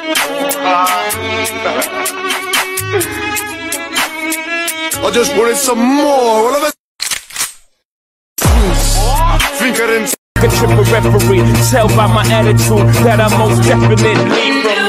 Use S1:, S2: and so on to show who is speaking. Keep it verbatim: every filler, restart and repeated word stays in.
S1: I just wanted some more. All of it. Think I didn't.
S2: A triple referee, tell by my attitude that I most definitely from